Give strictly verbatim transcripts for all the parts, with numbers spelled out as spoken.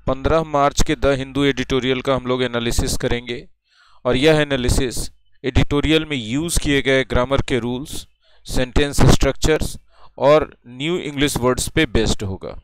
पंद्रह मार्च के the Hindu editorial का हम लोग एनालिसिस करेंगे और यह एनालिसिस एडिटोरियल में यूज़ किए गए ग्रामर के रूल्स, सेंटेंस स्ट्रक्चर्स और न्यू इंग्लिश वर्ड्स पे बेस्ड होगा।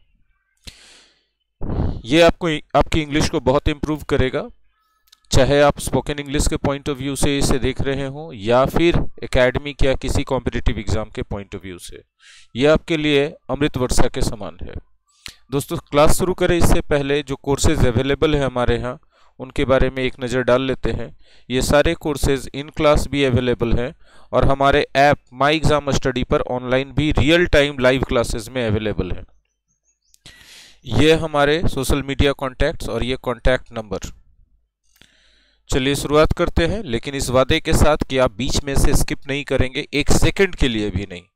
ये आपको आपकी इंग्लिश को बहुत इम्प्रूव करेगा, चाहे आप स्पोकन इंग्लिश के पॉइंट ऑफ व्यू से इसे देख रहे हों या फिर एकेडमिक या किसी कॉम्पिटिटिव एग्जाम के पॉइंट ऑफ व्यू से। ये आपके लिए अमृत वर्षा के समान है। दोस्तों, क्लास शुरू करें इससे पहले जो कोर्सेज अवेलेबल है हमारे यहाँ उनके बारे में एक नज़र डाल लेते हैं। ये सारे कोर्सेज इन क्लास भी अवेलेबल हैं और हमारे ऐप माई एग्जाम स्टडी पर ऑनलाइन भी रियल टाइम लाइव क्लासेस में अवेलेबल है। ये हमारे सोशल मीडिया कॉन्टैक्ट्स और ये कॉन्टैक्ट नंबर। चलिए शुरुआत करते हैं, लेकिन इस वादे के साथ कि आप बीच में से स्किप नहीं करेंगे, एक सेकंड के लिए भी नहीं।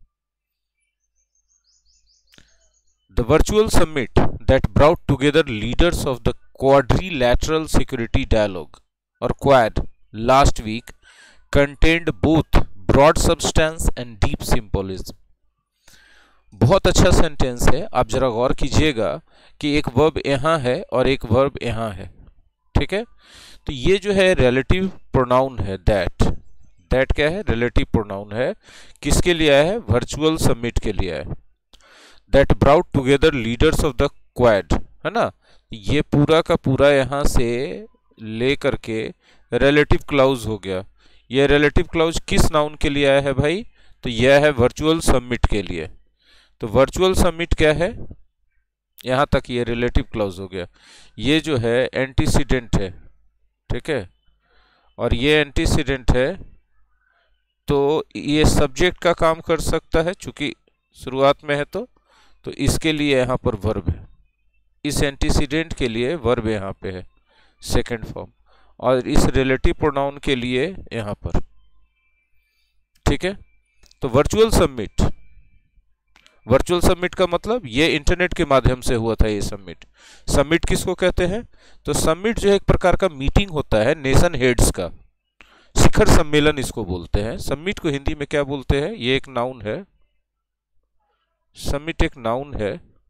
The virtual summit that brought together leaders of the Quadrilateral Security Dialogue or Quad last week contained both broad substance and deep symbolism। बहुत अच्छा सेंटेंस है, आप जरा गौर कीजिएगा कि एक वर्ब यहाँ है और एक वर्ब यहाँ है, ठीक है। तो ये जो है रिलेटिव प्रोनाउन है, दैट दैट क्या है, रिलेटिव प्रोनाउन है। किसके लिए आया है, वर्चुअल समिट के लिए आया है। That brought together leaders of the Quad, है ना। ये पूरा का पूरा यहाँ से ले करके रिलेटिव क्लाउज हो गया। ये रिलेटिव क्लाउज किस नाउन के लिए आया है भाई, तो यह है वर्चुअल समिट के लिए। तो वर्चुअल समिट क्या है, यहाँ तक ये रिलेटिव क्लाउज हो गया। ये जो है एंटीसीडेंट है, ठीक है, और ये एंटीसीडेंट है तो ये सब्जेक्ट का काम कर सकता है, चूंकि शुरुआत में है तो तो इसके लिए यहाँ पर वर्ब है। इस एंटीसीडेंट के लिए वर्ब यहाँ पे है सेकंड फॉर्म, और इस रिलेटिव प्रोनाउन के लिए यहाँ पर, ठीक है। तो वर्चुअल सबमिट, वर्चुअल सबमिट का मतलब ये इंटरनेट के माध्यम से हुआ था। ये सबमिट सबमिट किसको कहते हैं, तो सबमिट जो है एक प्रकार का मीटिंग होता है नेशन हेड्स का, शिखर सम्मेलन इसको बोलते हैं। सबमिट को हिंदी में क्या बोलते हैं, ये एक नाउन है, सबमिट एक नाउन है,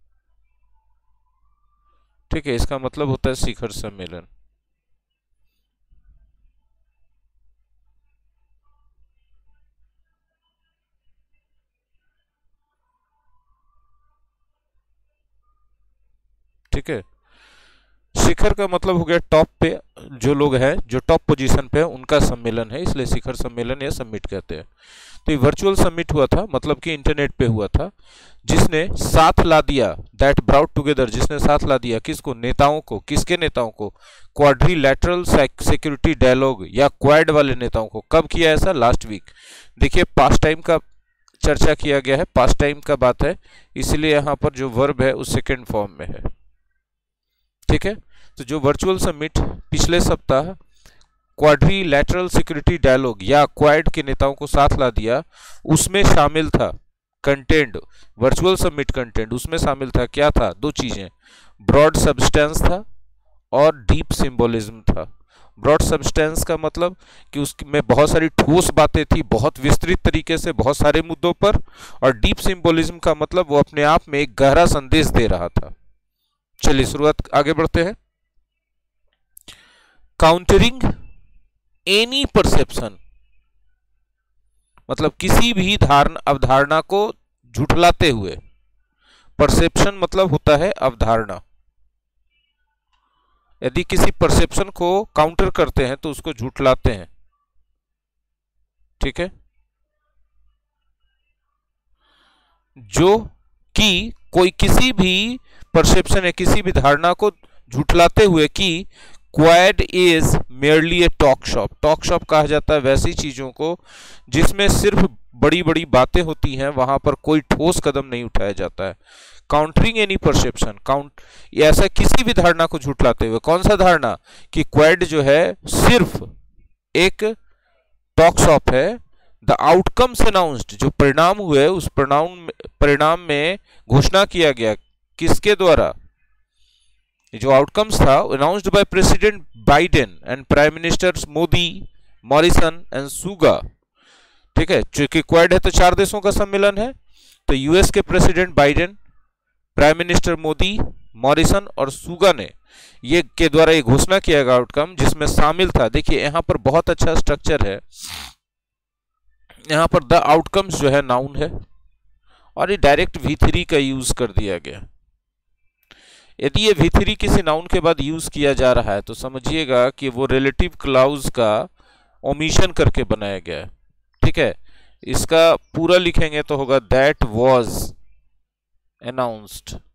ठीक है। इसका मतलब होता है शिखर सम्मेलन। ठीक है, शिखर का मतलब हो गया टॉप पे जो लोग हैं, जो टॉप पोजीशन पे है उनका सम्मेलन है, इसलिए शिखर सम्मेलन या समिट कहते हैं। तो ये वर्चुअल समिट हुआ था, मतलब कि इंटरनेट पे हुआ था, जिसने साथ ला दिया, दैट ब्राउट टुगेदर, जिसने साथ ला दिया किसको, नेताओं को। किसके नेताओं को, क्वाड्रिलैटरल सिक्योरिटी डायलॉग या क्वाड वाले नेताओं को। कब किया ऐसा, लास्ट वीक। देखिए पास्ट टाइम का चर्चा किया गया है, पास्ट टाइम का बात है, इसलिए यहाँ पर जो वर्ब है उस सेकेंड फॉर्म में है, ठीक है। तो जो वर्चुअल समिट पिछले सप्ताह क्वाड्रिलैटरल सिक्योरिटी डायलॉग या क्वाड के नेताओं को साथ ला दिया, उसमें शामिल था कंटेंट, वर्चुअल समिट कंटेंट उसमें शामिल था, क्या था, दो चीजें, ब्रॉड सब्सटेंस था और डीप सिंबोलिज्म था। ब्रॉड सब्सटेंस का मतलब कि उसमें बहुत सारी ठोस बातें थी, बहुत विस्तृत तरीके से, बहुत सारे मुद्दों पर, और डीप सिंबोलिज्म का मतलब वो अपने आप में एक गहरा संदेश दे रहा था। चलिए शुरुआत, आगे बढ़ते हैं। काउंटरिंग एनी परसेप्शन, मतलब किसी भी धारणा अवधारणा को झुठलाते हुए। परसेप्शन मतलब होता है अवधारणा। यदि किसी परसेप्शन को काउंटर करते हैं तो उसको झुठलाते हैं, ठीक है। जो कि कोई किसी भी परसेप्शन है, किसी भी धारणा को झुठलाते हुए कि Quad is merely a talk shop. Talk shop कहा जाता है वैसी चीजों को जिसमें सिर्फ बड़ी बड़ी बातें होती हैं, वहां पर कोई ठोस कदम नहीं उठाया जाता है। काउंटरिंग एनी परसेप्शन, काउंट ऐसा किसी भी धारणा को झुठलाते हुए। कौन सा धारणा, कि क्वाड जो है सिर्फ एक टॉक शॉप है। द आउटकम्स अनाउंस्ड, जो परिणाम हुए उस परिणाम परिणाम में घोषणा किया गया, किसके द्वारा, जो आउटकम्स था announced by President Biden and Prime Ministers Modi, Morrison and Suga, ठीक है। चूंकि क्वाड है तो चार देशों का सम्मेलन है, तो यूएस के President Biden, Prime Minister Modi, Morrison और सुगा ने ये के द्वारा ये घोषणा किया गया आउटकम जिसमें शामिल था, देखिए यहाँ पर बहुत अच्छा स्ट्रक्चर है, यहाँ पर द आउटकम्स जो है नाउन है और ये डायरेक्ट वी थ्री का यूज कर दिया गया। यदि ये वी थ्री किसी नाउन के बाद यूज किया जा रहा है तो समझिएगा कि वो रिलेटिव क्लाउज का ओमिशन करके बनाया गया है, ठीक है। इसका पूरा लिखेंगे तो होगा दैट वाज अनाउंस्ड,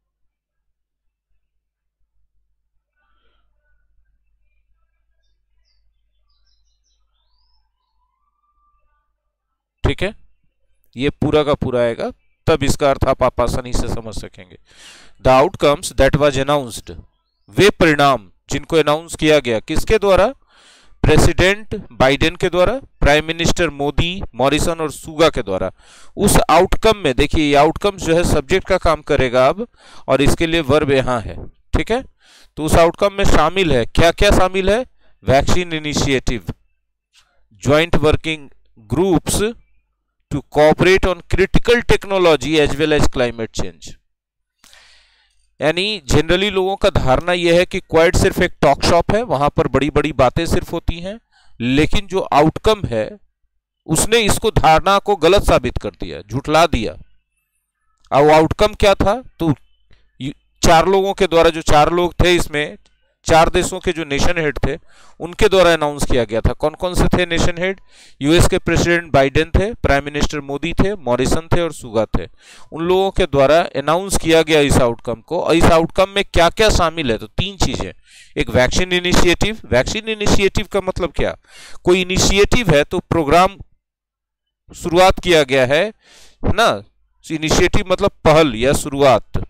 ठीक है। ये पूरा का पूरा आएगा, तब इसका अर्थ आप, आप आसानी से समझ सकेंगे। The outcomes that was announced, वे परिणाम जिनको अनाउंस किया गया, किसके द्वारा? प्रेसिडेंट बाइडेन के द्वारा, प्राइम मिनिस्टर मोदी, मॉरिसन और सुगा के द्वारा। उस आउटकम में देखिए ये आउटकम्स जो है सब्जेक्ट का काम करेगा अब, और इसके लिए वर्ब यहां है, ठीक है। तो उस आउटकम में शामिल है, क्या क्या शामिल है? Vaccine initiative, joint working groups to cooperate on critical technology as well as climate change। यानी जनरली लोगों का धारणा यह है कि क्वाड सिर्फ एक टॉक शॉप है, वहां पर बड़ी बड़ी बातें सिर्फ होती हैं, लेकिन जो आउटकम है उसने इसको धारणा को गलत साबित कर दिया, झुठला दिया। अब आउटकम क्या था? तो चार लोगों के द्वारा, जो चार लोग थे इसमें, चार देशों के जो नेशन हेड थे उनके द्वारा अनाउंस किया गया था। कौन कौन से थे नेशन हेड? यूएस के प्रेसिडेंट बाइडेन थे, प्राइम मिनिस्टर मोदी थे, मॉरिसन थे और सुगा थे। उन लोगों के द्वारा अनाउंस किया गया इस आउटकम को। और इस आउटकम में क्या क्या शामिल है? तो तीन चीजें। एक वैक्सीन इनिशिएटिव, वैक्सीन इनिशिएटिव का मतलब क्या? कोई इनिशिएटिव है तो प्रोग्राम शुरुआत किया गया है ना, इनिशिएटिव मतलब पहल या शुरुआत।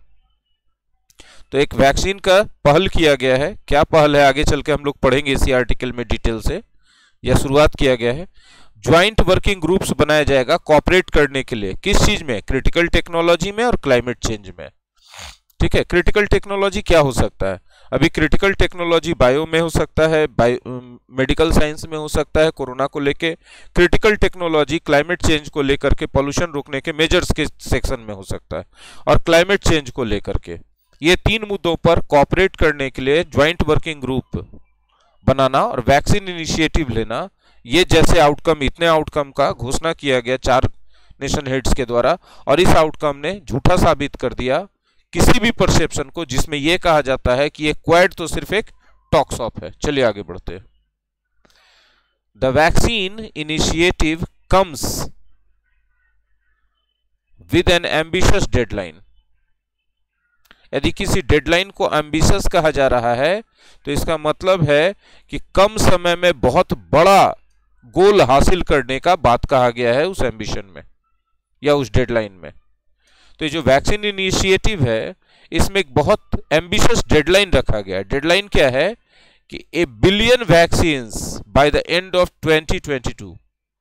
तो एक वैक्सीन का पहल किया गया है, क्या पहल है आगे चल के हम लोग पढ़ेंगे इसी आर्टिकल में डिटेल से, या शुरुआत किया गया है। ज्वाइंट वर्किंग ग्रुप्स बनाया जाएगा कोऑपरेट करने के लिए, किस चीज में? क्रिटिकल टेक्नोलॉजी में और क्लाइमेट चेंज में, ठीक है। क्रिटिकल टेक्नोलॉजी क्या हो सकता है? अभी क्रिटिकल टेक्नोलॉजी बायो में हो सकता है, बायो मेडिकल साइंस में हो सकता है कोरोना को लेके। क्रिटिकल टेक्नोलॉजी क्लाइमेट चेंज को लेकर के, पॉल्यूशन रोकने के मेजर्स के सेक्शन में हो सकता है, और क्लाइमेट चेंज को लेकर के। ये तीन मुद्दों पर कोऑपरेट करने के लिए ज्वाइंट वर्किंग ग्रुप बनाना और वैक्सीन इनिशिएटिव लेना, ये जैसे आउटकम, इतने आउटकम का घोषणा किया गया चार नेशन हेड्स के द्वारा, और इस आउटकम ने झूठा साबित कर दिया किसी भी परसेप्शन को जिसमें यह कहा जाता है कि ये क्वाड तो सिर्फ एक टॉक शॉप है। चलिए आगे बढ़ते हैं। The vaccine initiative comes with an ambitious deadline. यदि किसी डेडलाइन को एम्बिशियस कहा जा रहा है तो इसका मतलब है कि कम समय में बहुत बड़ा गोल हासिल करने का बात कहा गया है उस एम्बिशन में या उस डेडलाइन में। तो ये जो वैक्सीन इनिशिएटिव है इसमें एक बहुत एम्बिशियस डेडलाइन रखा गया है। डेडलाइन क्या है कि a billion vaccines by the end of twenty twenty two,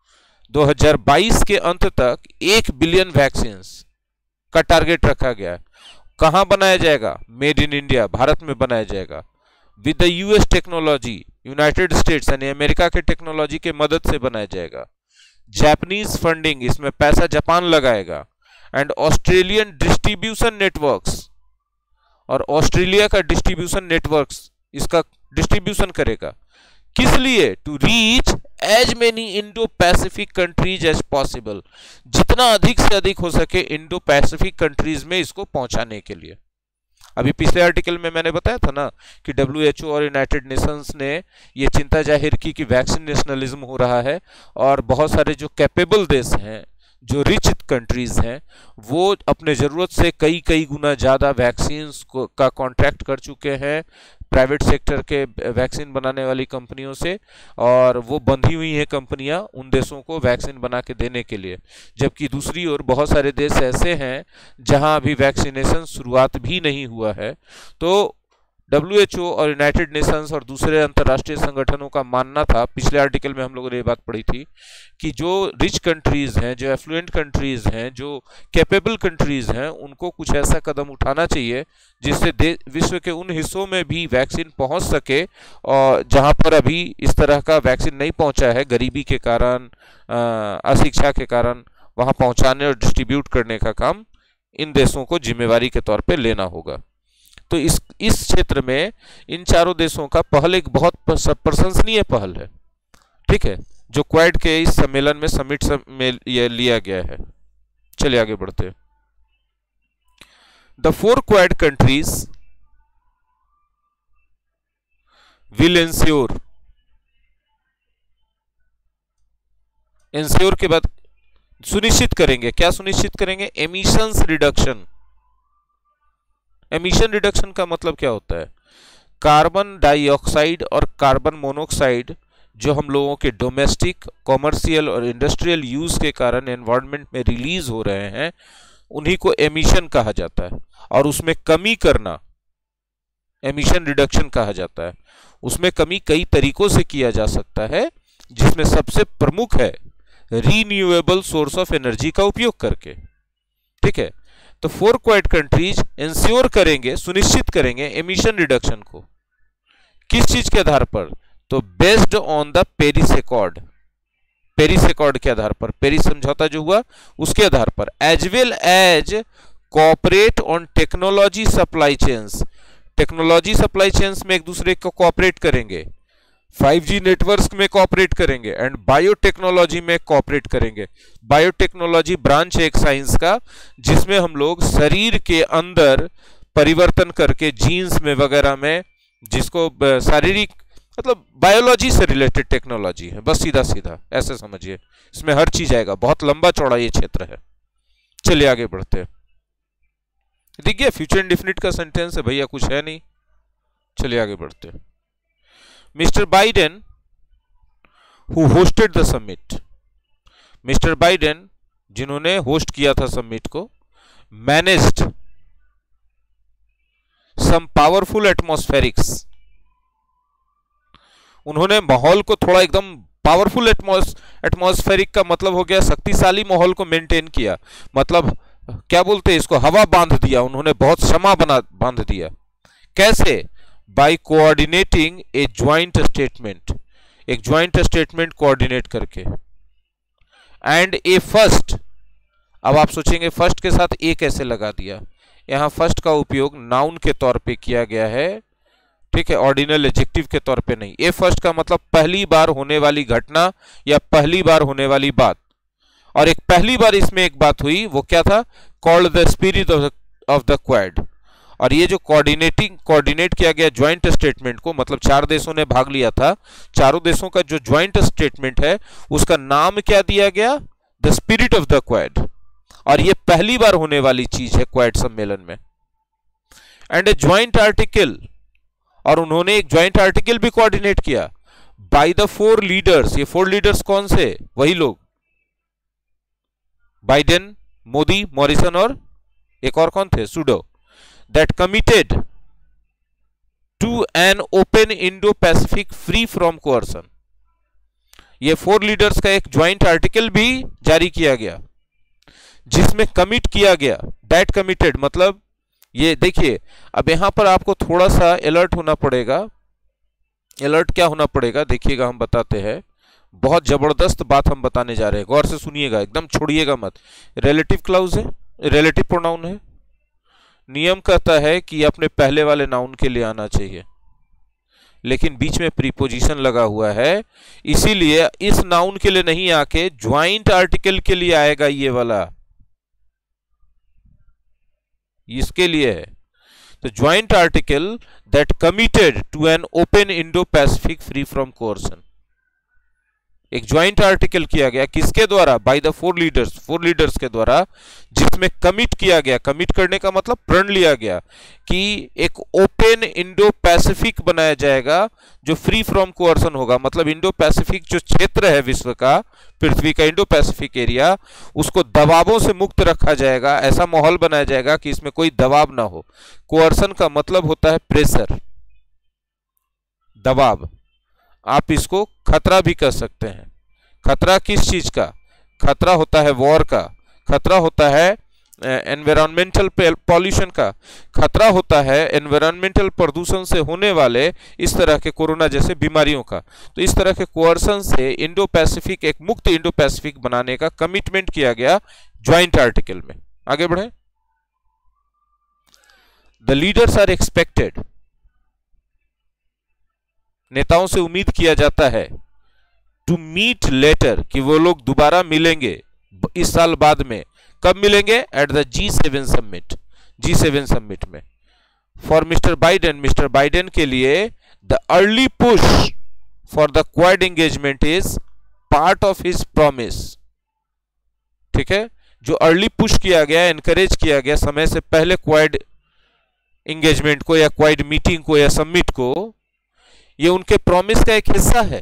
दो हज़ार बाईस के अंत तक एक बिलियन वैक्सीन्स का टारगेट रखा गया है। कहां बनाया जाएगा? मेड इन इंडिया, भारत में बनाया जाएगा। With the US technology, United States यानी अमेरिका के टेक्नोलॉजी के मदद से बनाया जाएगा। जापानीज फंडिंग, इसमें पैसा जापान लगाएगा। एंड ऑस्ट्रेलियन डिस्ट्रीब्यूशन नेटवर्क्स, और ऑस्ट्रेलिया का डिस्ट्रीब्यूशन नेटवर्क्स इसका डिस्ट्रीब्यूशन करेगा। किस लिए? To reach as many Indo Pacific countries as possible, जितना अधिक से अधिक हो सके इंडो पैसिफिक कंट्रीज में इसको पहुंचाने के लिए। अभी पिछले आर्टिकल में मैंने बताया था ना कि डब्ल्यू एच ओ और यूनाइटेड नेशंस ने ये चिंता जाहिर की कि वैक्सीन नेशनलिज्म हो रहा है और बहुत सारे जो कैपेबल देश हैं, जो रिच कंट्रीज हैं, वो अपने ज़रूरत से कई कई गुना ज़्यादा वैक्सीन्स को का कॉन्ट्रैक्ट कर चुके हैं प्राइवेट सेक्टर के वैक्सीन बनाने वाली कंपनियों से, और वो बंधी हुई हैं कंपनियां उन देशों को वैक्सीन बना के देने के लिए। जबकि दूसरी ओर बहुत सारे देश ऐसे हैं जहां अभी वैक्सीनेशन शुरुआत भी नहीं हुआ है। तो डब्ल्यू एच ओ और यूनाइटेड नेशंस और दूसरे अंतर्राष्ट्रीय संगठनों का मानना था, पिछले आर्टिकल में हम लोगों ने ये बात पढ़ी थी, कि जो रिच कंट्रीज हैं, जो एफ्लुएंट कंट्रीज हैं, जो कैपेबल कंट्रीज हैं, उनको कुछ ऐसा कदम उठाना चाहिए जिससे विश्व के उन हिस्सों में भी वैक्सीन पहुंच सके और जहां पर अभी इस तरह का वैक्सीन नहीं पहुंचा है, गरीबी के कारण, अशिक्षा के कारण, वहां पहुंचाने और डिस्ट्रीब्यूट करने का काम इन देशों को जिम्मेवारी के तौर पर लेना होगा। तो इस इस क्षेत्र में इन चारों देशों का पहल एक बहुत प्रशंसनीय पहल है, ठीक है, जो क्वाड के इस सम्मेलन में समिट में लिया गया है। चलिए आगे बढ़ते हैं। The four Quad countries will ensure, ensure के बाद सुनिश्चित करेंगे, क्या सुनिश्चित करेंगे? Emissions reduction. एमिशन रिडक्शन का मतलब क्या होता है? कार्बन डाइऑक्साइड और कार्बन मोनोऑक्साइड जो हम लोगों के डोमेस्टिक, कॉमर्शियल और इंडस्ट्रियल यूज के कारण एनवायरनमेंट में रिलीज हो रहे हैं, उन्हीं को एमिशन कहा जाता है। और उसमें कमी करना एमिशन रिडक्शन कहा जाता है। उसमें कमी कई तरीकों से किया जा सकता है, जिसमें सबसे प्रमुख है रीन्यूएबल सोर्स ऑफ एनर्जी का उपयोग करके, ठीक है। तो फोर क्वाड कंट्रीज इंश्योर करेंगे, सुनिश्चित करेंगे एमिशन रिडक्शन को। किस चीज के आधार पर? तो based on the Paris accord, Paris accord के आधार पर, पेरिस समझौता जो हुआ उसके आधार पर, as well as cooperate on technology supply chains. Technology supply chains में एक दूसरे को कोऑपरेट करेंगे, फाइव जी नेटवर्क में कोऑपरेट करेंगे एंड बायोटेक्नोलॉजी में कोऑपरेट करेंगे। बायोटेक्नोलॉजी ब्रांच है एक साइंस का, जिसमें हम लोग शरीर के अंदर परिवर्तन करके जीन्स में वगैरह में, जिसको शारीरिक मतलब बायोलॉजी से रिलेटेड टेक्नोलॉजी है, बस सीधा सीधा ऐसे समझिए। इसमें हर चीज आएगा, बहुत लंबा चौड़ा ये क्षेत्र है। चलिए आगे बढ़ते हैं। देखिए फ्यूचर इंडेफिनिट का सेंटेंस है भैया, कुछ है नहीं। चलिए आगे बढ़ते हैं। Mister Biden who hosted the summit, Mister Biden जिन्होंने होस्ट किया था समिट को, मैनेज्ड सम पावरफुल एटमॉस्फेरिक्स, उन्होंने माहौल को थोड़ा एकदम पावरफुल एटमॉस्फेरिक का मतलब हो गया शक्तिशाली माहौल को मेंटेन किया, मतलब क्या बोलते हैं इसको, हवा बांध दिया उन्होंने, बहुत क्षमा बना बांध दिया। कैसे? By coordinating a joint statement, एक ज्वाइंट स्टेटमेंट कोऑर्डिनेट करके, एंड ए फर्स्ट। अब आप सोचेंगे फर्स्ट के साथ ए कैसे लगा दिया? यहां फर्स्ट का उपयोग नाउन के तौर पे किया गया है, ठीक है, ऑर्डिनल एडजेक्टिव के तौर पे नहीं। ए फर्स्ट का मतलब पहली बार होने वाली घटना या पहली बार होने वाली बात। और एक पहली बार इसमें एक बात हुई, वो क्या था? Called the spirit of the Quad. और ये जो कोऑर्डिनेटिंग कोऑर्डिनेट किया गया ज्वाइंट स्टेटमेंट को, मतलब चार देशों ने भाग लिया था, चारों देशों का जो ज्वाइंट स्टेटमेंट है उसका नाम क्या दिया गया? The spirit of the Quad. और ये पहली बार होने वाली चीज है क्वाड सम्मेलन में। एंड ए ज्वाइंट आर्टिकल, और उन्होंने एक ज्वाइंट आर्टिकल भी कोऑर्डिनेट किया बाय द फोर लीडर्स। ये फोर लीडर्स कौन से? वही लोग, बाइडेन, मोदी, मॉरिसन और एक और कौन थे? सुडो। That committed to an open Indo Pacific free from coercion. ये फोर लीडर्स का एक ज्वाइंट आर्टिकल भी जारी किया गया, जिसमें कमिट किया गया, दैट कमिटेड मतलब ये देखिए, अब यहां पर आपको थोड़ा सा अलर्ट होना पड़ेगा। अलर्ट क्या होना पड़ेगा? देखिएगा, हम बताते हैं, बहुत जबरदस्त बात हम बताने जा रहे हैं, गौर से सुनिएगा, एकदम छोड़िएगा मत। रिलेटिव क्लाउज है, रिलेटिव प्रोनाउन है। नियम कहता है कि अपने पहले वाले नाउन के लिए आना चाहिए, लेकिन बीच में प्रीपोजिशन लगा हुआ है, इसीलिए इस नाउन के लिए नहीं आके ज्वाइंट आर्टिकल के लिए आएगा। ये वाला इसके लिए है। तो joint article that committed to an open Indo Pacific free from coercion, एक ज्वाइंट आर्टिकल किया गया किसके द्वारा? By the four leaders, four leaders के द्वारा, जिसमें कमिट किया गया, कमिट करने का मतलब प्रण लिया गया कि एक ओपन इंडो पैसिफिक बनाया जाएगा जो फ्री फ्रॉम कोअर्सन होगा। मतलब इंडो पैसिफिक जो क्षेत्र है विश्व का, पृथ्वी का इंडो पैसिफिक एरिया, उसको दबावों से मुक्त रखा जाएगा, ऐसा माहौल बनाया जाएगा कि इसमें कोई दबाव ना हो। कोअर्सन का मतलब होता है प्रेशर, दबाव। आप इसको खतरा भी कह सकते हैं। खतरा किस चीज का? खतरा होता है वॉर का, खतरा होता है एनवायरमेंटल पॉल्यूशन का, खतरा होता है एनवायरमेंटल प्रदूषण से होने वाले इस तरह के कोरोना जैसे बीमारियों का। तो इस तरह के कोअर्सन से इंडो पैसिफिक, एक मुक्त इंडो पैसिफिक बनाने का कमिटमेंट किया गया ज्वाइंट आर्टिकल में। आगे बढ़े। द लीडर्स आर एक्सपेक्टेड, नेताओं से उम्मीद किया जाता है, टू मीट लेटर, कि वो लोग दोबारा मिलेंगे इस साल बाद में। कब मिलेंगे? At the G seven summit, G seven summit में। For Mister Biden, Mister Biden के लिए the early push for the Quad engagement is part of his promise. ठीक है, जो अर्ली पुश किया गया, एनकरेज किया गया समय से पहले क्वाड एंगेजमेंट को या क्वाड मीटिंग को या समिट को, ये उनके प्रॉमिस का एक हिस्सा है।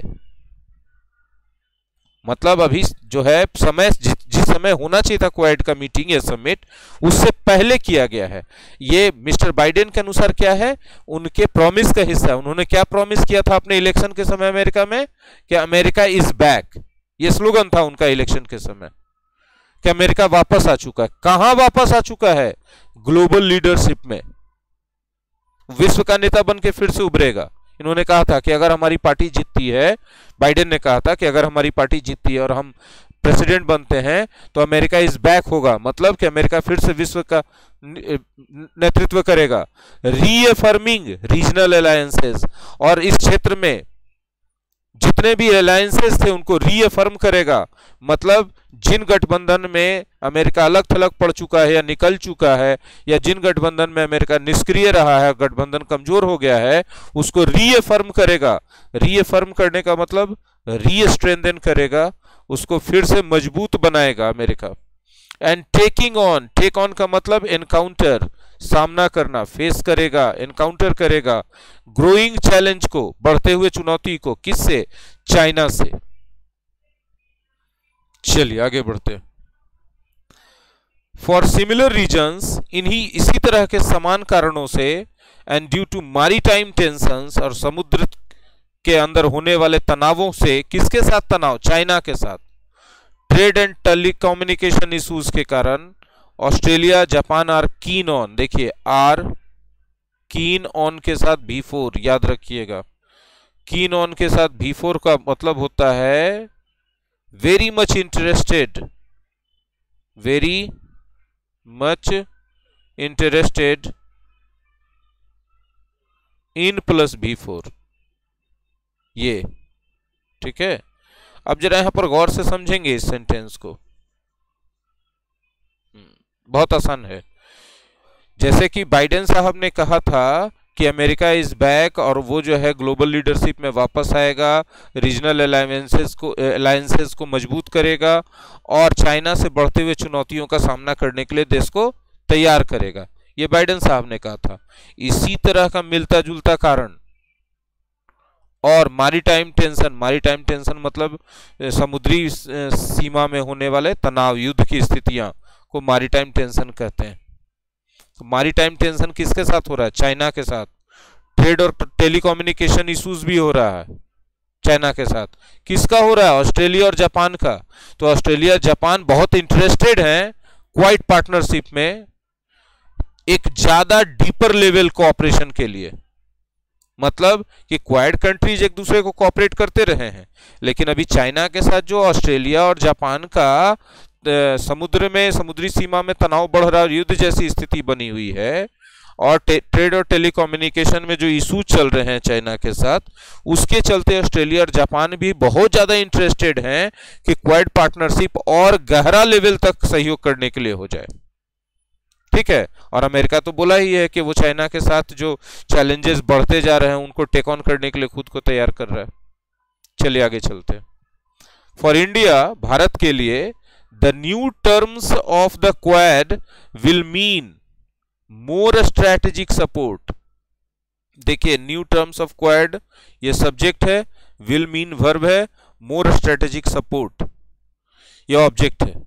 मतलब अभी जो है समय, जिस समय होना चाहिए था क्वाड का मीटिंग या समिट, उससे पहले किया गया है। ये मिस्टर बाइडेन के अनुसार क्या है? उनके प्रॉमिस का हिस्सा है। उन्होंने क्या प्रॉमिस किया था अपने इलेक्शन के समय अमेरिका में? कि अमेरिका इज बैक, ये स्लोगन था उनका इलेक्शन के समय, कि अमेरिका वापस आ चुका है। कहां वापस आ चुका है? ग्लोबल लीडरशिप में, विश्व का नेता बन के फिर से उभरेगा। इन्होंने कहा था कि अगर हमारी पार्टी जीतती है, बाइडेन ने कहा था कि अगर हमारी पार्टी जीतती है और हम प्रेसिडेंट बनते हैं तो अमेरिका इज बैक होगा, मतलब कि अमेरिका फिर से विश्व का नेतृत्व करेगा। रीअफर्मिंग रीजनल अलायंसेस, और इस क्षेत्र में जितने भी अलायंसेस थे उनको रीअफर्म करेगा। मतलब जिन गठबंधन में अमेरिका अलग थलग पड़ चुका है या निकल चुका है, या जिन गठबंधन में अमेरिका निष्क्रिय रहा है, गठबंधन कमजोर हो गया है, उसको रीअफर्म करेगा। रीअफर्म करने का मतलब रीस्ट्रेंथन करेगा, उसको फिर से मजबूत बनाएगा America. And taking on, take on का मतलब एनकाउंटर, सामना करना, फेस करेगा, एनकाउंटर करेगा ग्रोइंग चैलेंज को, बढ़ते हुए चुनौती को। किससे? चाइना से। चलिए आगे बढ़ते हैं। फॉर सिमिलर रीजन्स, इन्हीं इसी तरह के समान कारणों से, and due to maritime tensions, और समुद्र के अंदर होने वाले तनावों से। किसके साथ तनाव? चाइना के साथ। ट्रेड एंड टेलीकम्युनिकेशन इश्यूज के कारण Australia, Japan are keen on, देखिए आर कीन ऑन के साथ भी फोर, याद रखिएगा। कीन ऑन के साथ भी फोर का मतलब होता है very much interested, very much interested in plus V four, ये ठीक है। अब जरा यहां पर गौर से समझेंगे इस सेंटेंस को, बहुत आसान है। जैसे कि बाइडेन साहब ने कहा था कि अमेरिका इज बैक, और वो जो है ग्लोबल लीडरशिप में वापस आएगा, रीजनल अलायंसेस को अलायंसेस को मजबूत करेगा, और चाइना से बढ़ते हुए चुनौतियों का सामना करने के लिए देश को तैयार करेगा। ये बाइडेन साहब ने कहा था। इसी तरह का मिलता जुलता कारण और मैरीटाइम टेंशन, मैरीटाइम टेंशन मतलब समुद्री सीमा में होने वाले तनाव, युद्ध की स्थितियां को मैरीटाइम टेंशन कहते हैं। तो मैरीटाइम टेंशन किसके साथ हो रहा है? चाइना के साथ। ट्रेड और टेलीकम्युनिकेशन इश्यूज भी हो रहा है चाइना के साथ। किसका हो रहा है? ऑस्ट्रेलिया और जापान का। तो ऑस्ट्रेलिया जापान बहुत इंटरेस्टेड हैं क्वाड पार्टनरशिप में, एक ज्यादा डीपर लेवल कोऑपरेशन के लिए। मतलब कि क्वाड कंट्रीज एक दूसरे को कोऑपरेट करते रहे हैं, लेकिन अभी चाइना के साथ जो ऑस्ट्रेलिया और जापान का समुद्र में, समुद्री सीमा में तनाव बढ़ रहा है, युद्ध जैसी स्थिति बनी हुई है, और ट्रेड और टेलीकम्युनिकेशन में जो इशू चल रहे हैं चाइना के साथ, उसके चलते ऑस्ट्रेलिया और जापान भी बहुत ज्यादा इंटरेस्टेड हैं कि क्वाड पार्टनरशिप और गहरा लेवल तक सहयोग करने के लिए हो जाए। ठीक है। और अमेरिका तो बोला ही है कि वो चाइना के साथ जो चैलेंजेस बढ़ते जा रहे हैं उनको टेक ऑन करने के लिए खुद को तैयार कर रहा है। चलिए आगे चलते हैं। फॉर इंडिया, भारत के लिए, the new terms of the Quad will mean more strategic support. देखिए, न्यू टर्म्स ऑफ क्वाड ये सब्जेक्ट है, विल मीन वर्ब है, मोर स्ट्रैटेजिक सपोर्ट ये ऑब्जेक्ट है।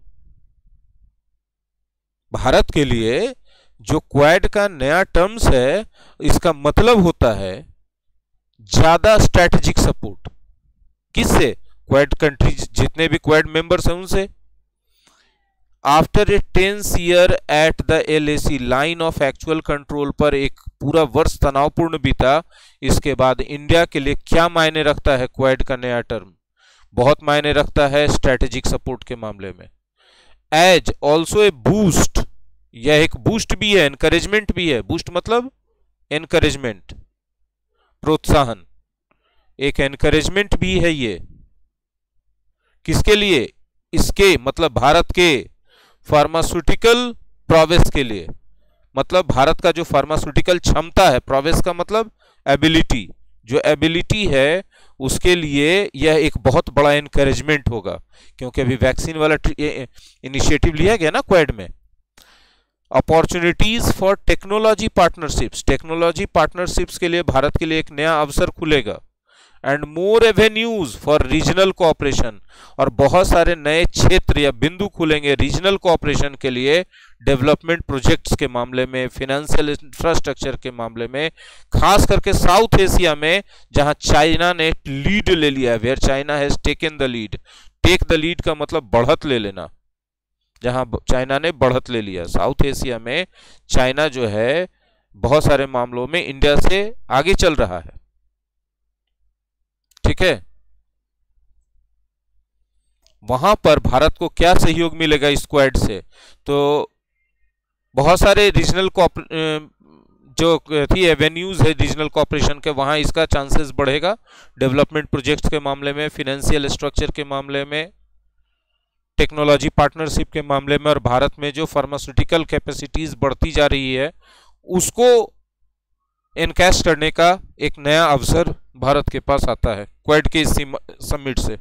भारत के लिए जो क्वाड का नया टर्म्स है, इसका मतलब होता है ज्यादा स्ट्रैटेजिक सपोर्ट। किससे? क्वाड कंट्री, जितने भी क्वाड मेंबर्स हैं उनसे। After a tense year at the LAC, line of actual control पर एक पूरा वर्ष तनावपूर्ण बीता, इसके बाद इंडिया के लिए क्या मायने रखता है क्वाड का नया टर्म? बहुत मायने रखता है स्ट्रैटेजिक सपोर्ट के मामले में। एज ऑल्सो ए बूस्ट, यह एक बूस्ट भी है, एनकरेजमेंट भी है। बूस्ट मतलब एनकरेजमेंट, प्रोत्साहन, एक एनकरेजमेंट भी है ये। किसके लिए? इसके मतलब भारत के फार्मास्यूटिकल प्रोवेस के लिए, मतलब भारत का जो फार्मास्यूटिकल क्षमता है, प्रोवेस का मतलब एबिलिटी, जो एबिलिटी है उसके लिए यह एक बहुत बड़ा एनकरेजमेंट होगा, क्योंकि अभी वैक्सीन वाला इनिशिएटिव लिया गया ना क्वाड में। Opportunities for technology partnerships, technology partnerships के लिए भारत के लिए एक नया अवसर खुलेगा। And more avenues for regional cooperation, और बहुत सारे नए क्षेत्र या बिंदु खुलेंगे रीजनल कोऑपरेशन के लिए, डेवलपमेंट प्रोजेक्ट्स के मामले में, फाइनेंशियल इंफ्रास्ट्रक्चर के मामले में, खास करके साउथ एशिया में जहां चाइना ने लीड ले लिया है। Where China has taken the lead, take the lead का मतलब बढ़त ले लेना, जहां चाइना ने बढ़त ले लिया। साउथ एशिया में चाइना जो है बहुत सारे मामलों में इंडिया से आगे चल रहा है, ठीक है। वहां पर भारत को क्या सहयोग मिलेगा इस क्वाड से? तो बहुत सारे रीजनल जो थी एवेन्यूज है रीजनल कोऑपरेशन के, वहां इसका चांसेस बढ़ेगा। डेवलपमेंट प्रोजेक्ट्स के मामले में, फाइनेंशियल स्ट्रक्चर के मामले में, टेक्नोलॉजी पार्टनरशिप के मामले में, और भारत में जो फार्मास्यूटिकल कैपेसिटीज बढ़ती जा रही है उसको एनकैश करने का एक नया अवसर भारत के पास आता है क्वाड के समिट से।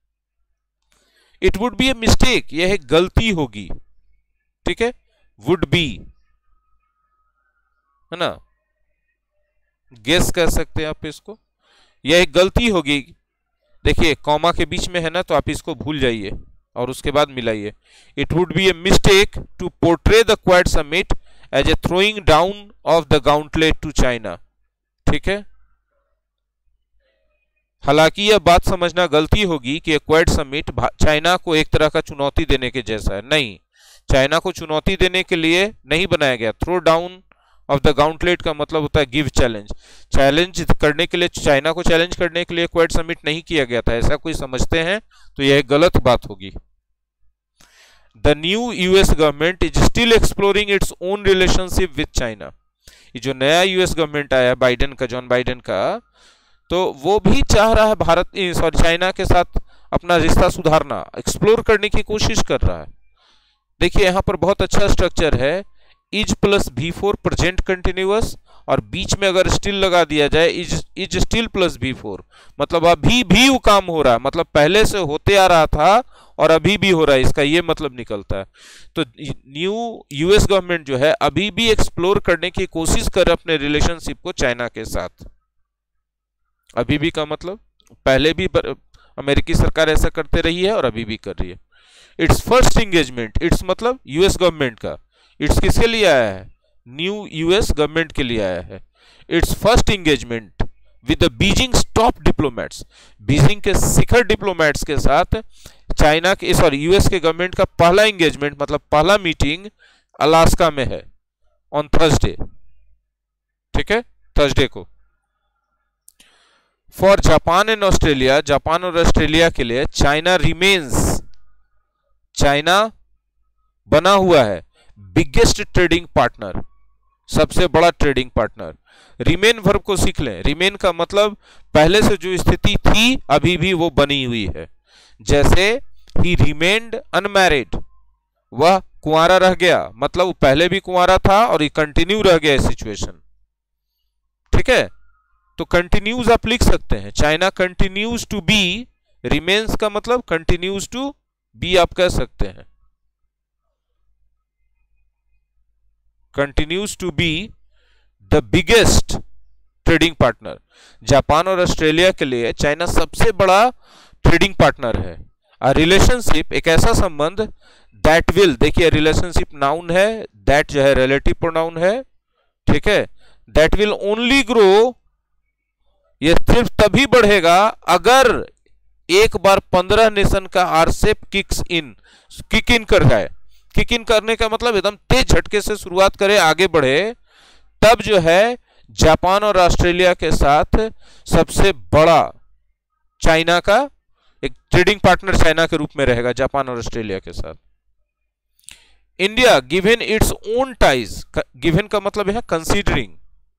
It would be a mistake, यह एक गलती होगी, ठीक है, वुड बी, है ना, गेस कर सकते हैं आप इसको, यह एक गलती होगी। देखिए कॉमा के बीच में है ना, तो आप इसको भूल जाइए और उसके बाद मिलाइए। It would be a mistake to portray the Quad summit as a throwing down of the gauntlet to China, ठीक है। हालांकि यह बात समझना गलती होगी कि क्वाड समिट चाइना को एक तरह का चुनौती देने के जैसा है। नहीं, चाइना को चुनौती देने के लिए नहीं बनाया गया। Throw down of the gauntlet का मतलब होता है गिव चैलेंज, चैलेंज करने के लिए, चाइना को चैलेंज करने के लिए क्वाड समिट नहीं किया गया था, ऐसा कोई समझते हैं तो यह गलत बात होगी। The new US government is still exploring its own relationship with China. ये जो नया यूएस गवर्नमेंट आया बाइडेन का, जॉन बाइडेन का, तो वो भी चाह रहा है भारत सॉरी चाइना के साथ अपना रिश्ता सुधारना, एक्सप्लोर करने की कोशिश कर रहा है। देखिए यहां पर बहुत अच्छा स्ट्रक्चर है, is plus V four present continuous, और बीच में अगर स्टिल लगा दिया जाए is is still plus V four, मतलब अभी भी वो काम हो रहा है, मतलब पहले से होते आ रहा था और अभी भी हो रहा है, इसका ये मतलब निकलता है। तो न्यू यूएस गवर्नमेंट जो है अभी भी एक्सप्लोर करने की कोशिश कर रहे अपने रिलेशनशिप को चाइना के साथ। अभी भी का मतलब पहले भी अमेरिकी सरकार ऐसा करते रही है और अभी भी कर रही है। इट्स फर्स्ट एंगेजमेंट, इट्स मतलब यूएस गवर्नमेंट का, इट्स किसके लिए आया है? न्यू यूएस गवर्नमेंट के लिए आया है। Its first engagement with the Beijing top diplomats, Beijing के शिखर डिप्लोमेट्स के साथ चाइना के सॉरी यूएस के गवर्नमेंट का पहला एंगेजमेंट मतलब पहला मीटिंग अलास्का में है ऑन थर्सडे, ठीक है, थर्सडे को। For Japan and Australia, Japan और ऑस्ट्रेलिया के लिए चाइना रिमेन्स, चाइना बना हुआ है बिगेस्ट ट्रेडिंग पार्टनर, सबसे बड़ा ट्रेडिंग पार्टनर। रिमेन वर्ब को सीख लें, रिमेन का मतलब पहले से जो स्थिति थी अभी भी वो बनी हुई है। जैसे ही रिमेन्ड अनमैरिड, वह कुंवारा रह गया, मतलब वो पहले भी कुंवारा था और ये कंटिन्यू रह गया सिचुएशन, ठीक है। तो कंटिन्यूज आप लिख सकते हैं, China continues to be, remains का मतलब कंटिन्यूज टू बी आप कह सकते हैं, continues to be the biggest trading partner. Japan और ऑस्ट्रेलिया के लिए चाइना सबसे बड़ा ट्रेडिंग पार्टनर है। अ रिलेशनशिप एक ऐसा संबंध दैट विल, देखिए रिलेशनशिप नाउन है, दैट जो है रिलेटिव प्रोनाउन है, ठीक है, दैट विल ओनली ग्रो, ये सिर्फ तभी बढ़ेगा अगर एक बार पंद्रह नेशन का RCEP kicks in, kick in कर जाए। किक इन करने का मतलब एकदम तेज झटके से शुरुआत करे, आगे बढ़े, तब जो है जापान और ऑस्ट्रेलिया के साथ सबसे बड़ा चाइना का एक ट्रेडिंग पार्टनर चाइना के रूप में रहेगा, जापान और ऑस्ट्रेलिया के साथ। India given its own ties, given का मतलब है कंसीडरिंग,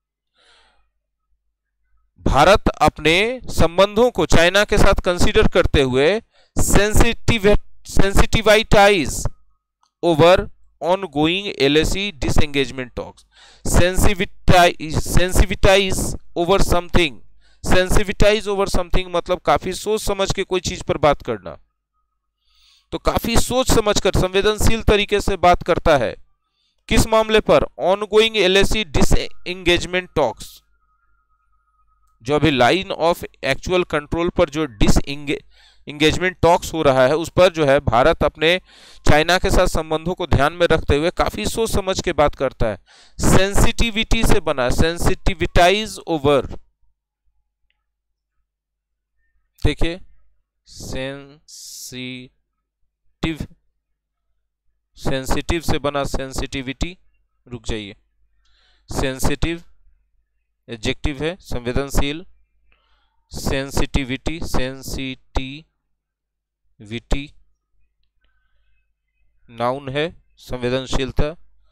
भारत अपने संबंधों को चाइना के साथ कंसीडर करते हुए sensitive sensitivities over ongoing L A C disengagement talks, sensitivize sensitivize over something, sensitivize over something मतलब काफी सोच समझ के कोई चीज पर बात करना, तो काफी सोच समझकर संवेदनशील तरीके से बात करता है। किस मामले पर? ongoing L A C disengagement talks, जो अभी लाइन ऑफ एक्चुअल कंट्रोल पर जो डिसएंगे इंगेजमेंट टॉक्स हो रहा है उस पर जो है भारत अपने चाइना के साथ संबंधों को ध्यान में रखते हुए काफी सोच समझ के बात करता है। सेंसिटिविटी से बना, सेंसिटिविटाइज ओवर, देखिए सेंसिटिव, सेंसिटिव से बना सेंसिटिविटी, रुक जाइए, सेंसिटिव एडजेक्टिव है, संवेदनशील, सेंसिटिविटी, सेंसिटिविटी नाउन है, संवेदनशीलता,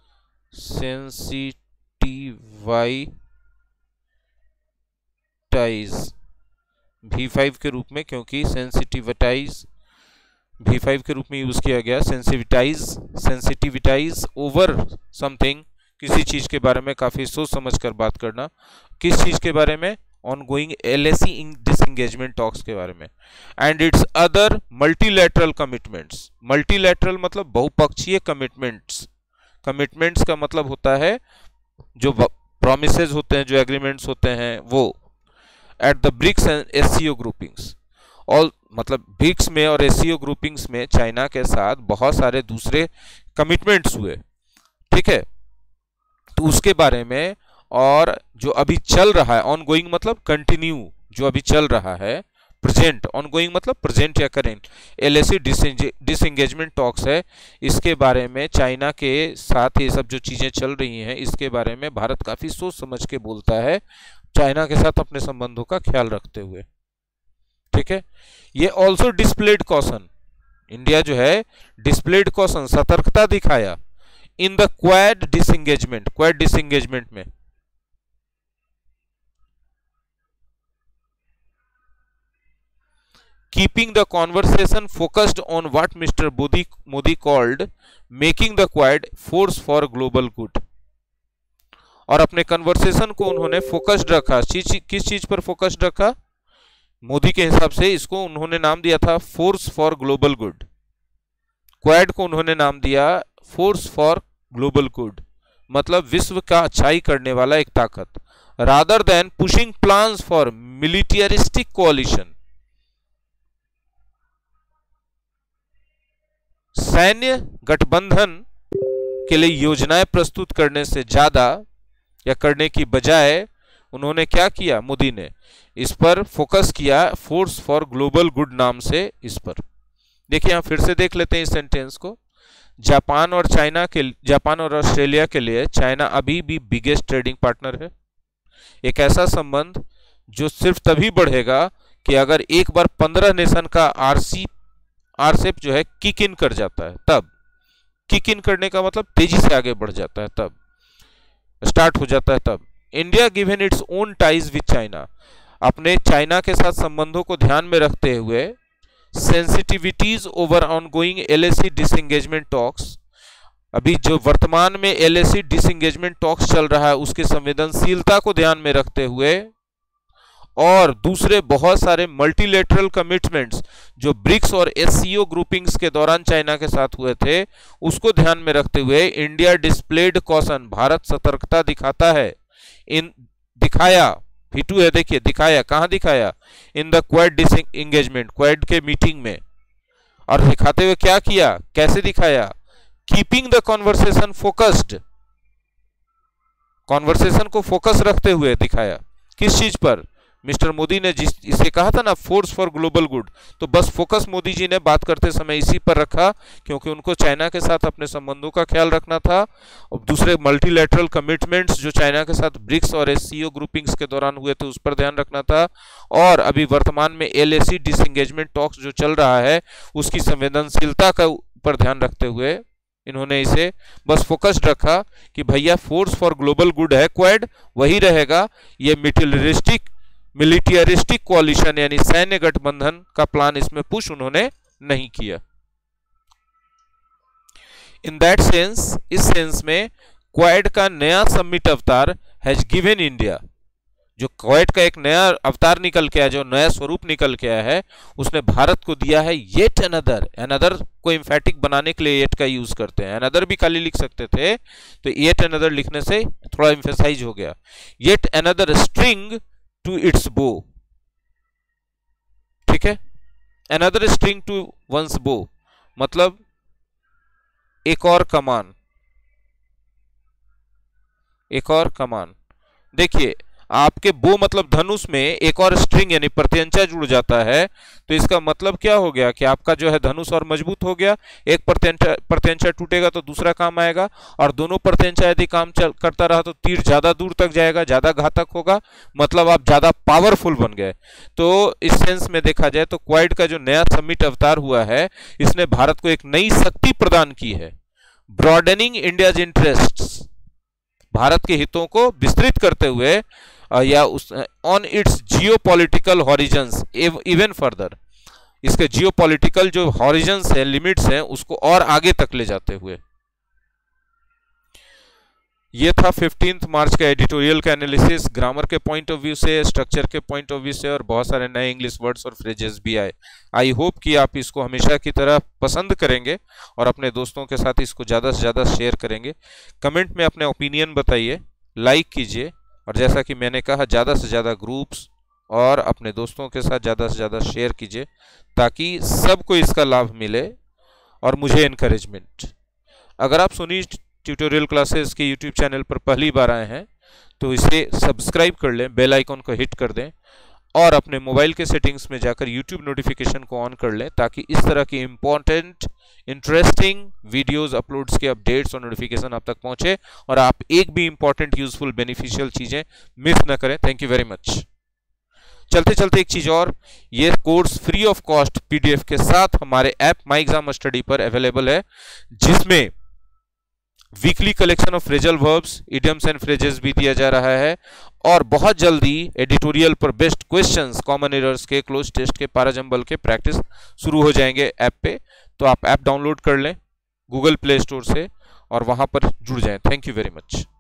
सेंसिटिवाइटाइज वी फाइव के रूप में, क्योंकि सेंसिटिविटाइज वी फाइव के रूप में यूज किया गया। सेंसिटिविटाइज, सेंसिटिविटाइज ओवर समथिंग, किसी चीज के बारे में काफी सोच समझकर बात करना। किस चीज के बारे में? ongoing L A C disengagement talks के बारे में। and its other multilateral commitments, multilateral मतलब बहुपक्षीय commitments, commitments का मतलब होता है जो promises होते हैं, जो agreements होते हैं वो। at the BRICS and S C O groupings, all मतलब ब्रिक्स में और S C O groupings में चाइना के साथ बहुत सारे दूसरे commitments हुए, ठीक है, तो उसके बारे में। और जो अभी चल रहा है, ऑन गोइंग मतलब कंटिन्यू, जो अभी चल रहा है, प्रेजेंट, ऑन गोइंग मतलब प्रेजेंट या current, L A C disengagement talks है, इसके बारे में चाइना के साथ ये सब जो चीजें चल रही हैं इसके बारे में भारत काफी सोच समझ के बोलता है, चाइना के साथ अपने संबंधों का ख्याल रखते हुए, ठीक है। ये ऑल्सो डिस्प्लेड कॉशन, इंडिया जो है डिस्प्लेड कॉशन, सतर्कता दिखाया in the Quad disengagement, Quad disengagement में। Keeping the conversation focused on what Mister Modi, Modi called making the Quad force for global good, और अपने कन्वर्सेशन को उन्होंने फोकस्ड रखा, चीज, किस चीज पर फोकस्ड रखा? मोदी के हिसाब से इसको उन्होंने नाम दिया था force for global good, Quad को उन्होंने नाम दिया फोर्स फॉर ग्लोबल गुड, मतलब विश्व का अच्छाई करने वाला एक ताकत, rather than pushing plans for militaristic coalition, सैन्य गठबंधन के लिए योजनाएं प्रस्तुत करने से ज्यादा या करने की बजाय उन्होंने क्या किया? मोदी ने इस पर फोकस किया, फोर्स फॉर ग्लोबल गुड नाम से इस पर। देखिए यहां फिर से देख लेते हैं इस सेंटेंस को। जापान और चाइना के, जापान और ऑस्ट्रेलिया के लिए चाइना अभी भी बिगेस्ट ट्रेडिंग पार्टनर है। एक ऐसा संबंध जो सिर्फ तभी बढ़ेगा कि अगर एक बार पंद्रह नेशन का आरसी आरसेप जो है किक इन कर जाता है, तब किक इन करने का मतलब तेजी से आगे बढ़ जाता है, तब स्टार्ट हो जाता है तब। India given its own ties with China, अपने चाइना के साथ संबंधों को ध्यान में रखते हुए sensitivities over ongoing L A C disengagement talks, अभी जो वर्तमान में L A C disengagement talks चल रहा है उसकी संवेदनशीलता को ध्यान में रखते हुए, और दूसरे बहुत सारे मल्टीलेटरल कमिटमेंट्स जो ब्रिक्स और S C O ग्रुपिंग्स के दौरान चाइना के साथ हुए थे उसको ध्यान में रखते हुए इंडिया डिस्प्लेड कॉशन, भारत सतर्कता दिखाता है, इन दिखाया फिटू है, देखिए दिखाया, कहां दिखाया? In the Quad disengagement, Quad के मीटिंग में, और दिखाते हुए क्या किया, कैसे दिखाया? Keeping the conversation focused, conversation को फोकस रखते हुए दिखाया, किस चीज पर? मिस्टर मोदी ने जिस इसे कहा था ना फोर्स फॉर ग्लोबल गुड, तो बस फोकस मोदी जी ने बात करते समय इसी पर रखा, क्योंकि उनको चाइना के साथ अपने संबंधों का ख्याल रखना था, और दूसरे मल्टीलेटरल कमिटमेंट्स जो चाइना के साथ ब्रिक्स और S C O ग्रुपिंग्स के दौरान हुए थे उस पर ध्यान रखना था, और अभी वर्तमान में L A C disengagement talks जो चल रहा है उसकी संवेदनशीलता का ऊपर ध्यान रखते हुए इन्होंने इसे बस फोकस्ड रखा कि भैया फोर्स फॉर ग्लोबल गुड है क्वाड, वही रहेगा। ये मिलिटरिस्टिक मिलिटरिस्टिक कोalition यानी सैन्य गठबंधन का प्लान इसमें पुश उन्होंने नहीं किया। इन दैट सेंस, इस सेंस में क्वाड का नया समिट अवतार हैज गिवन इंडिया, जो क्वाड का एक नया अवतार निकल के आया, जो नया स्वरूप निकल के आया है, उसने भारत को दिया है येट अनदर। अनदर को एम्फैटिक बनाने के लिए येट का यूज करते हैं, अनदर भी खाली लिख सकते थे, तो येट अनदर लिखने से थोड़ा एम्फेसाइज हो गया। Yet another string to its bow, ठीक है, अनदर स्ट्रिंग टू वंस बो मतलब एक और कमान, एक और कमान। देखिए आपके बो मतलब धनुष में एक और स्ट्रिंग यानी प्रत्यंचा जुड़ जाता है, तो इसका मतलब क्या हो गया कि आपका जो है धनुष और मजबूत हो गया। एक प्रत्यंचा प्रत्यंचा टूटेगा तो दूसरा काम आएगा, और दोनों प्रत्यंचा यदि काम चल, करता रहा तो तीर ज्यादा दूर तक जाएगा, ज्यादा घातक होगा, मतलब आप ज्यादा पावरफुल बन गए। तो इस सेंस में देखा जाए तो क्वाड का जो नया समिट अवतार हुआ है, इसने भारत को एक नई शक्ति प्रदान की है। ब्रॉडेनिंग इंडियाज इंटरेस्ट्स, भारत के हितों को विस्तृत करते हुए या उस on its geopolitical horizons even further, इसके जियोपॉलिटिकल जो हॉरिजन्स है, लिमिट्स हैं, उसको और आगे तक ले जाते हुए। ये था फिफ्टींथ मार्च का एडिटोरियल का एनालिसिस, ग्रामर के पॉइंट ऑफ व्यू से, स्ट्रक्चर के पॉइंट ऑफ व्यू से, और बहुत सारे नए इंग्लिश वर्ड्स और फ्रेजेस भी आए। आई होप कि आप इसको हमेशा की तरह पसंद करेंगे और अपने दोस्तों के साथ इसको ज़्यादा से ज़्यादा शेयर करेंगे। कमेंट में अपने ओपिनियन बताइए, लाइक कीजिए, और जैसा कि मैंने कहा ज़्यादा से ज़्यादा ग्रुप्स और अपने दोस्तों के साथ ज़्यादा से ज़्यादा शेयर कीजिए, ताकि सबको इसका लाभ मिले और मुझे इनकरेजमेंट। अगर आप सोनी ट्यूटोरियल क्लासेस के यूट्यूब चैनल पर पहली बार आए हैं तो इसे सब्सक्राइब कर लें, बेल आइकन को हिट कर दें, और अपने मोबाइल के सेटिंग्स में जाकर यूट्यूब नोटिफिकेशन को ऑन कर लें, ताकि इस तरह की इंपॉर्टेंट इंटरेस्टिंग वीडियोस अपलोड्स के अपडेट्स और नोटिफिकेशन आप तक पहुंचे और आप एक भी इंपॉर्टेंट यूजफुल बेनिफिशियल चीजें मिस न करें। Thank you very much. चलते चलते एक चीज और, ये course free of cost PDF के साथ हमारे ऐप माई एग्जाम स्टडी पर अवेलेबल है, जिसमें weekly collection of phrasal verbs, idioms and phrases भी दिया जा रहा है, और बहुत जल्दी एडिटोरियल पर बेस्ट क्वेश्चंस, कॉमन एरर्स के, क्लोज टेस्ट के, पैराजंबल के प्रैक्टिस शुरू हो जाएंगे ऐप पे। तो आप ऐप डाउनलोड कर लें गूगल प्ले स्टोर से और वहां पर जुड़ जाएं। Thank you very much.